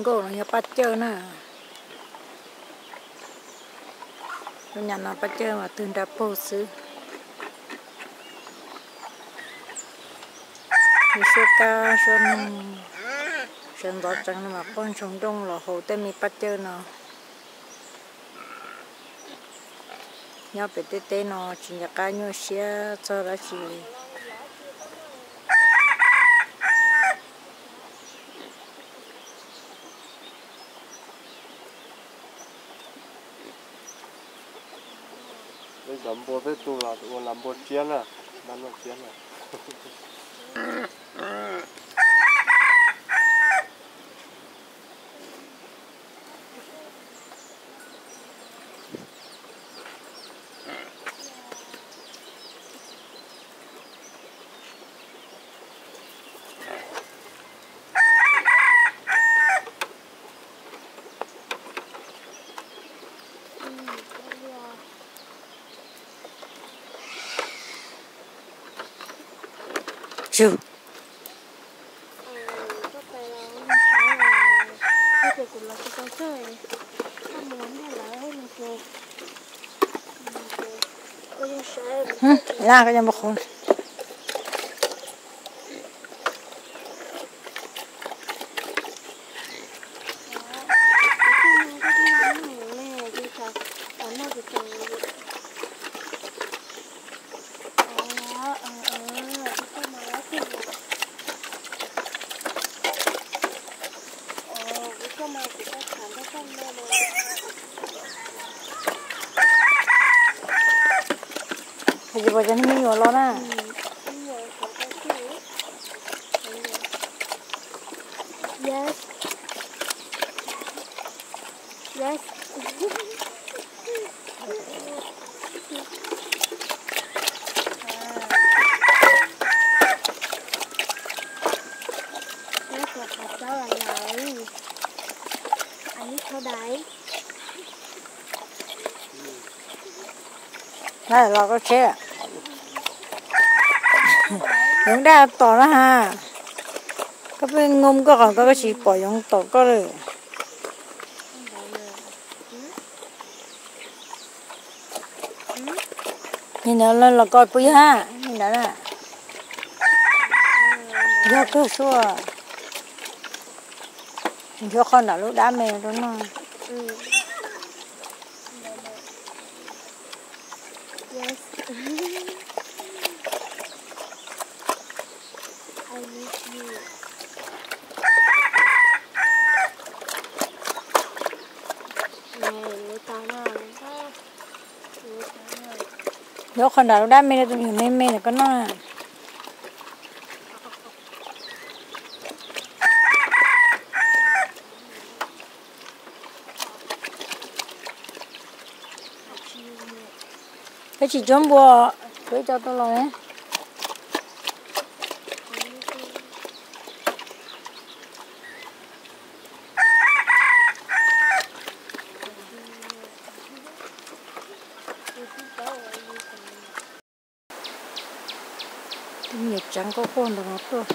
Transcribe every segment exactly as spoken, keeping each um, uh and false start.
gỗ nó bắt chơi nè nhà nó bắt chơi mà từng đã bổ sứ thì số ca số sơn đó chẳng mà con trống đông là hồ tên mi bắt chơi nó nhau bị tê tê nó chỉ nhà cá nhau xe cho ra chỉ làm bột với tu là tụi làm bột chiên à, làm bột chiên à. chịu là cái gì mà không cái gì vậy cho nên nhiều lo nè yes yes này là có chế những đa to đó ha cái bên ngông có còn có cái gì bỏ giống to có rồi nhìn nó lên là coi bự ha nhìn đó nè do cơ xua do con đã lúc đá mè đó mà yes I miss you do con đã lúc đá mè tụi mình mè mè là có nó cái chỉ chấm bùa với cho tôi rồi ấy nhiệt trắng có khôn được ngọt rồi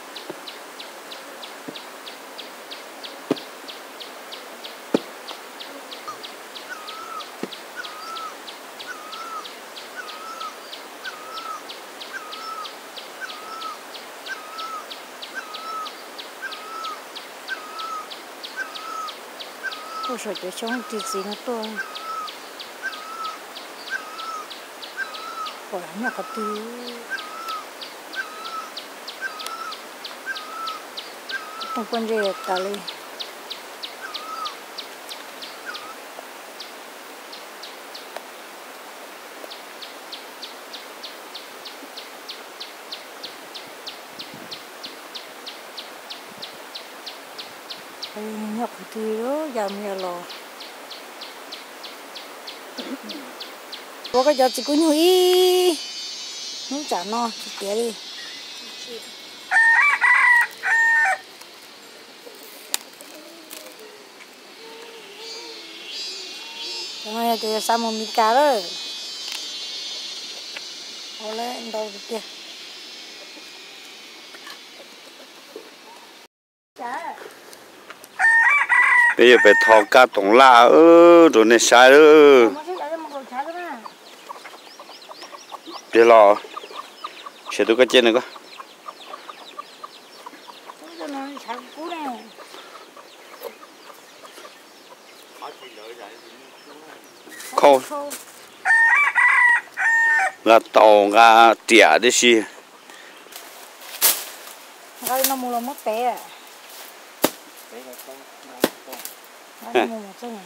cô sợ cho chúng thì gì nó to quả nhỏ có tí không quan gì cả đi nhọc thì đó dầm nhà lò có cái giờ chỉ có nhủi nó chả no thì tía đi Hôm thì sao mà mi cá đó ô lên đâu được kìa cá bây giờ phải thò cá tổng la ơ rồi này sai ơ bây giờ sẽ tôi cái trên này cơ khâu là tàu là tỉa đấy xí cái nó mua là mất té à nó mua một chân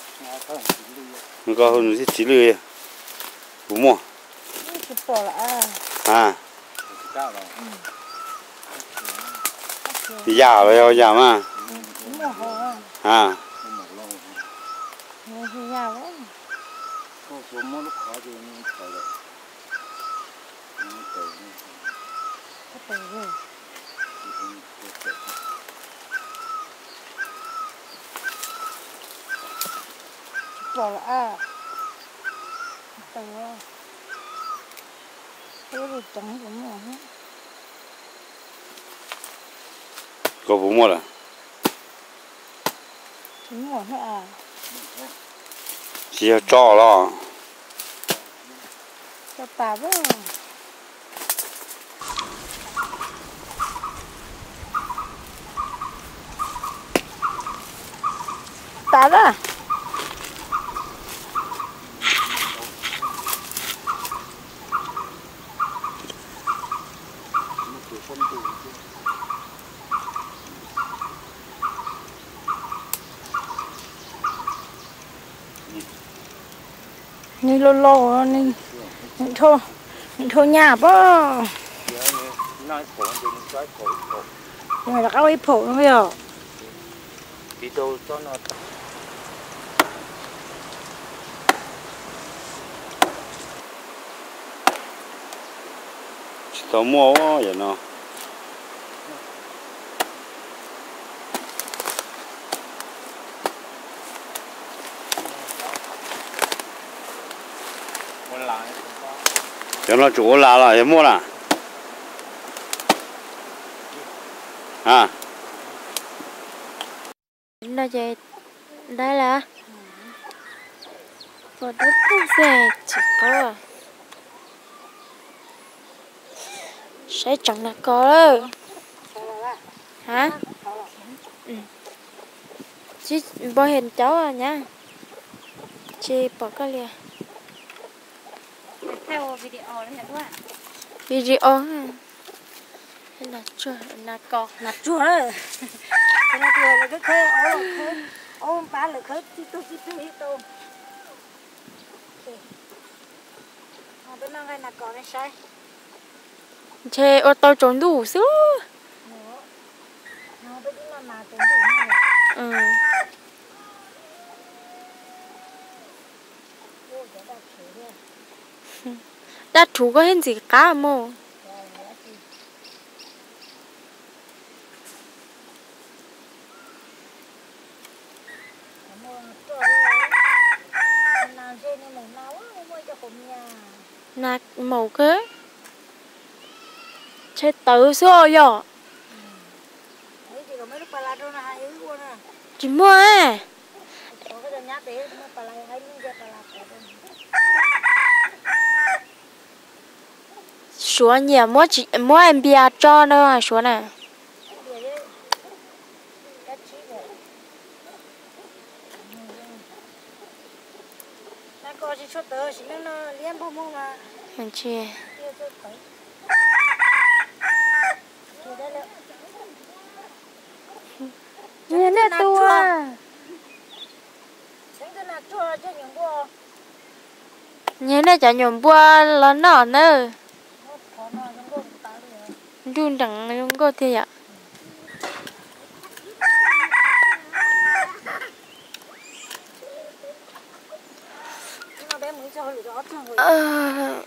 nó có hơn cái chỉ lười đúng không chụp bỏ lại à già rồi già mà à già quá bỏ lại từ cái gì trắng cũng mỏ hết có bún mua là trứng mỏ hết à chỉ cho lo cho bà với bà đó ni lô lô ni thôi thôi nhà bơ nhưng mà các ấy phổ nó bây giờ đi đâu cho nó tao mua vậy nó cho nó chủ là là em mua là à Nó vậy đây là một đất về chỉ có à sẽ chẳng là có đâu hả ừ. Chị bỏ hình cháu à nhá chị bỏ cái liền theo video này các bạn video à hay là chua là cò là chua đấy cái này chua là cái khơi ôm khơi ôm ba là khơi tí tu tí tu tí tu mà bên nào cái là cò này sai chê ô tô trốn đủ xứ nó bên nào mà trốn đủ này ừ đã thú có hình gì cả mồ nạc màu kế chết tử xưa rồi chỉ mua à xuống nhiều mua chỉ mua em bia cho nữa xuống nè có chỉ cho tớ chỉ nó liên bộ mông mà anh chị nhìn nè tua nhìn nè chả nhổm bua lớn nọ nữa run đằng run có thế ạ ờ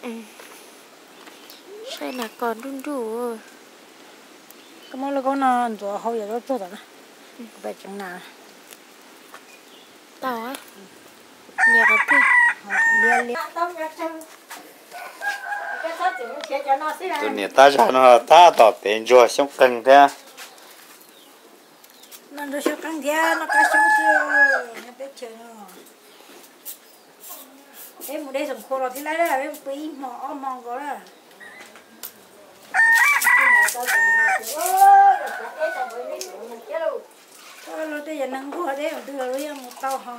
sao là còn run run cái món là con nó rồi hậu giờ nó tốt rồi vậy chẳng nào tao á nhiều cái gì liên liên tụi này ta ra nó ta tỏ tiền cho sống cần thế nó ăn rồi sốt căng thia nó cá sấu chưa nó biết chưa nó em một đây dùng khô rồi thì lấy ra em quý mò mò có là thôi rồi bây giờ nâng khô đấy mà đưa rồi một tàu hò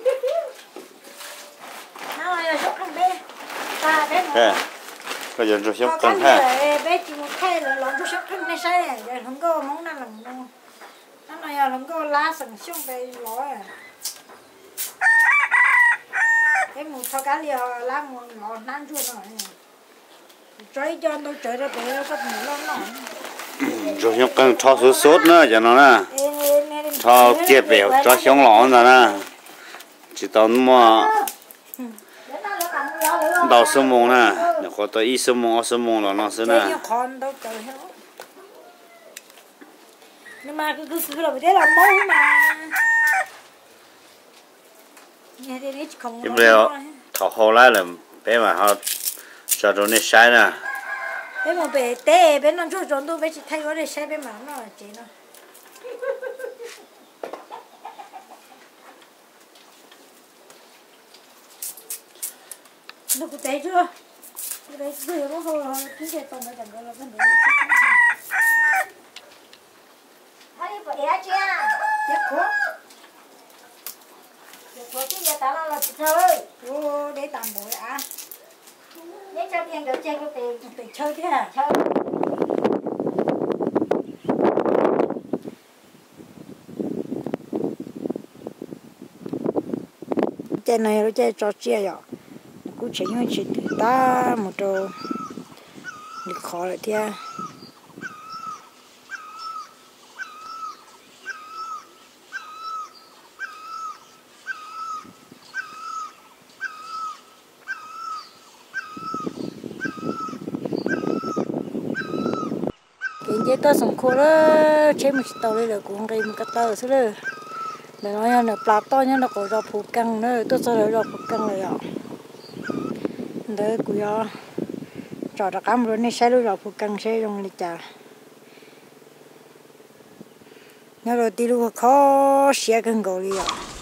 nó là sốt căng bé ta bé cái cái giờ cho sốt sốt căng căng ha thia bé chỉ một khay là lòng sốt căng này sai à giờ không có món nào làm đâu nó này là có lá sừng xuống đây lối à cái một thao cá liều lá một ngọn nán chuột rồi chơi cho tôi chơi ra bữa rất nhiều lắm nó cho sốt căng cho sốt sốt nữa cho nó nè cho tiệt bèo cho xong lỏng rồi nè chỉ tao mua đầu sớm mông nè nếu có tới ít sớm mông sớm mông là nó sẽ nè nhưng mà cứ cứ là thế là mẫu mà nghe thế đấy không nhưng mà thọ hồ lại là bé mà họ cho đồ này sai nè bé mà bé té bé nó cho chọn tôi bé chỉ thay cái này sai bé mà nó là chị nó nó có té chưa cái đấy vừa nó hồi cái gì tao mới chẳng có là vấn đề ai phải ăn chưa? Chắc khó. Chắc khó chứ giờ tao làm là chơi. Ô, để tạm bội à. Để cho tiền được chơi cái tiền tiền chơi thế à? Chơi. Chơi này nó chơi trò chơi rồi. Cứ chỉ như chỉ ta một trò được khó lại thế. Cái tao sống khô đó chế một tàu đây là cũng gây một cái tàu xứ đó để nói là plá to nhá nó có rau phụ căng nữa tôi cho rau phụ căng này ạ đấy cũng do cho ra cam rồi này sẽ rau phụ căng sẽ dùng để chả nhớ rồi tí lúc khó xé cần cầu đi ạ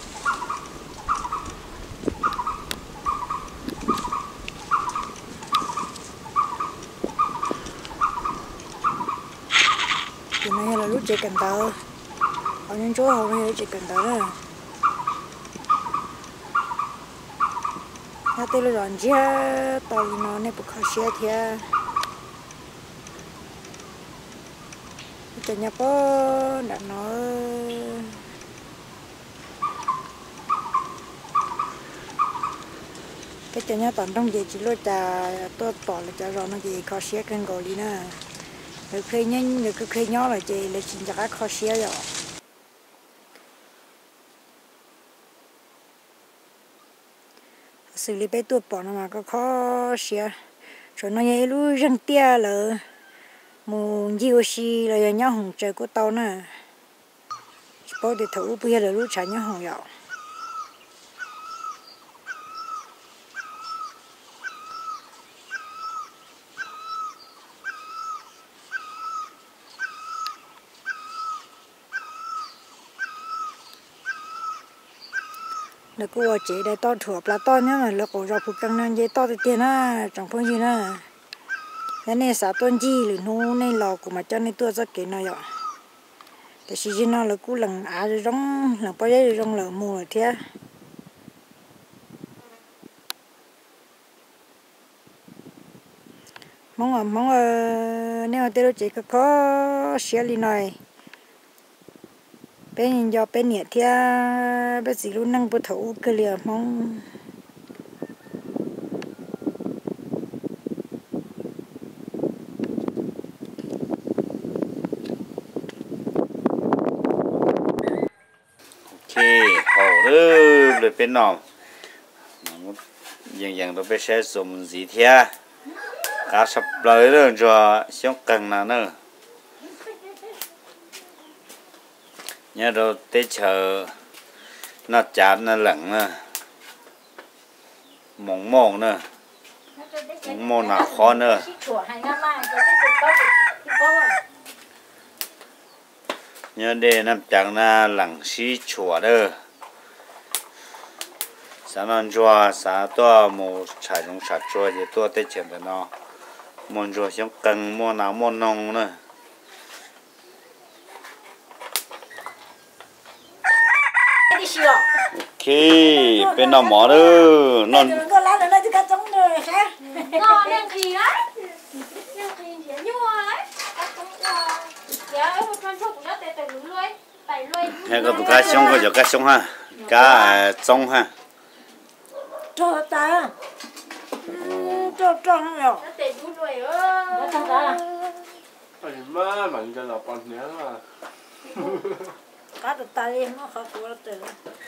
thì này là lúc chơi cần tờ ở những chỗ hầu như chơi cần tờ đó nó tên là ròn chia tàu nó này bực khó xe thì cho nhà có đã nó cái cho nhà toàn trong gì chỉ lo trà tôi bỏ là trà rồi nó gì khó xe cần gọi đi nè được khi nhanh được khi nhỏ là chị là chỉ chắc khó xe rồi xử lý bé tuột bỏ nó mà có khó xe rồi nó nhảy lú răng tia là mù nhiều xí là nhau hồng trời của tao nè bao để thấu bây giờ là lú trái nhau hồng dạo được cô chị đây to thủa là to nhá mà là cổ rau phụ căng nên dễ to thì tiền á chẳng phong gì nữa thế này xả tôn chi thì nó này lò của mà cho nên tôi rất kỹ nó vậy thì chỉ nó là cú lần á rồi rong lần bao giờ rong là mùa thế mong à mong nếu mà tôi chỉ có có xé li này bên do bên nhiệt thì bên gì luôn năng bớt thấu cái liền mong ok hậu đó rồi bên nào dần dần tôi phải sẽ dùng gì thế cá sập lời đó cho sống cần nào nữa nhớ rồi tới chờ nó chạm nó lặng nè mỏng mỏng nè mỏng mỏng nào khó nữa nhớ đây nằm chẳng là lẳng xí chùa đó sáng ăn chùa sáng to một trái trong sạch chùa thì to tết chuyện đó nó muốn chùa xong cần mua nào mua nông nữa khi bên nào mỏ đó nó có lá nữa thì cá trống rồi hả? ngon nên gì đấy nên gì thì nhua đấy dạ con chúc nó tè tè lưỡi tẩy lưỡi hay có tụi cá sống có cho cá sống ha cá trống ha cho ta cho cho không nhở? nó tè lưỡi ơi nó không ra ai mà mình cho là con nhé mà cá tụt ta đi nó khó quá trời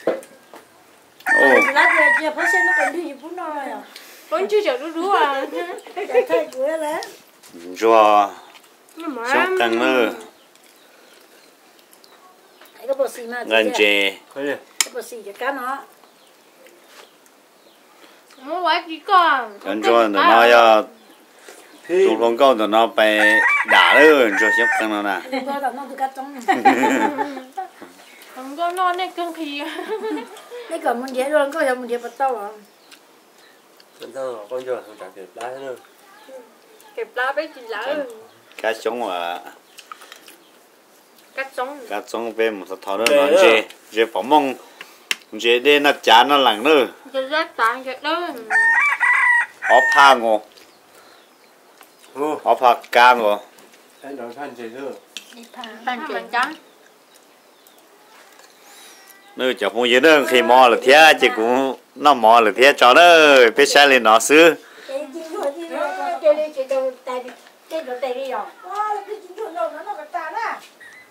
ô lá giờ giờ phải xem nó còn đi bốn rồi à con chưa chở đu đu à thay của đấy chùa sống cần nữa cái bộ xì mà gần chè cái gì cái bộ xì cho cá nó mua quái gì con gần chùa tụi nó ya tụi con câu tụi nó phải đá nữa chùa sống cần nữa nè có tao nó từ cá trống không có non nên cưng thì cái còn mình dễ luôn có giờ mình dễ bắt tao à con thơ con chưa không trả kịp lá nữa kẹp lá với chị lá cá sống à cắt sống cá sống về một thọ nữa nó chè chè phở mông chè đây nó chán nó lẳng nữa cho rất tàn cho đó họ pha ngô họ pha cá ngô anh nói phan chế thơ tàn chuyện trắng nữa chọc một giờ nữa khi mò là thế chỉ cũng nó mò là thế cho nó biết sai lên nó xứ cái gì rồi gì rồi cái đi cái đồ tay đi cái đồ tay đi rồi cái gì rồi nó nó cái ta đó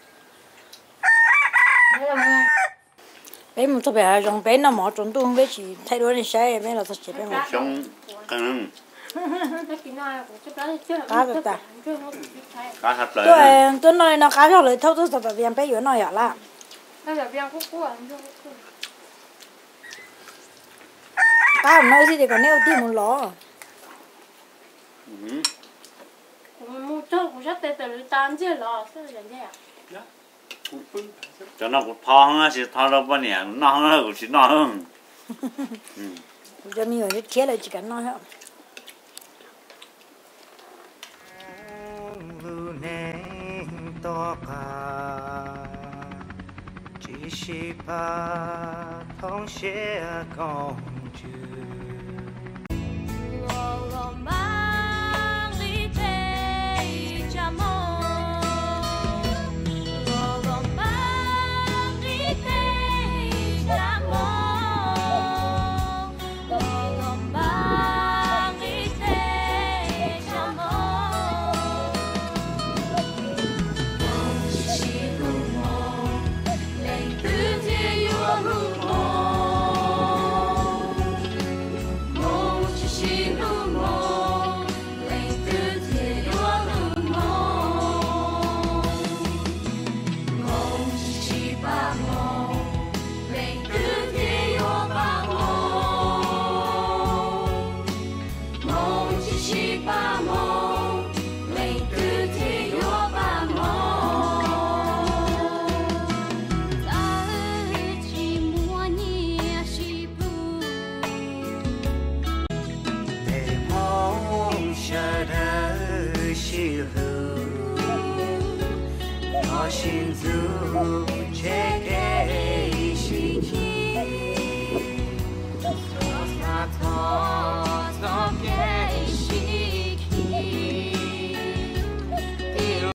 bé một số bé dùng bé nó mỏ trốn tung bé chỉ thay đổi này sai bé là thật chỉ bé một sống cần cá được ta cá hấp tôi lại tôi nói nó cá cho lấy thâu tôi tập viên bé yếu nói vậy là cá nói gì thì còn nêu tim một ló mua cho cũng rất tệ tệ tan chứ lo sao vậy nhỉ cho nó cũng thong á chỉ thong đâu bao nhiêu nó hơn cũng chỉ nó hơn cho mình ở chết lại chỉ cần nói thôi chỉ ba thông sẽ công chữ xin dù che